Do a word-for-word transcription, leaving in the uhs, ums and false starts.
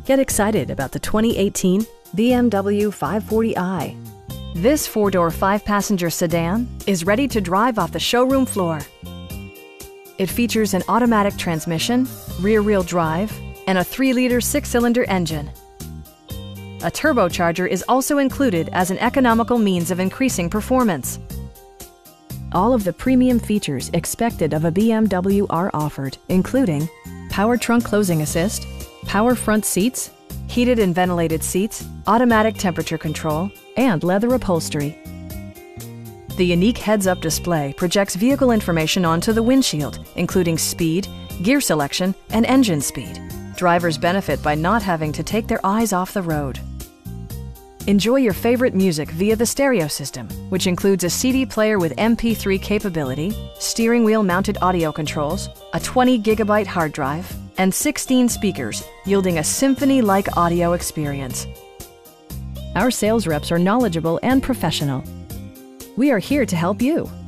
Get excited about the twenty eighteen B M W five forty i. This four-door, five-passenger sedan is ready to drive off the showroom floor. It features an automatic transmission, rear-wheel drive, and a three liter six-cylinder engine. A turbocharger is also included as an economical means of increasing performance. All of the premium features expected of a B M W are offered, including power trunk closing assist, power front seats, heated and ventilated seats, automatic temperature control, and leather upholstery. The unique heads-up display projects vehicle information onto the windshield, including speed, gear selection, and engine speed. Drivers benefit by not having to take their eyes off the road. Enjoy your favorite music via the stereo system, which includes a C D player with M P three capability, steering wheel mounted audio controls, a twenty gigabyte hard drive, and sixteen speakers, yielding a symphony-like audio experience. Our sales reps are knowledgeable and professional. We are here to help you.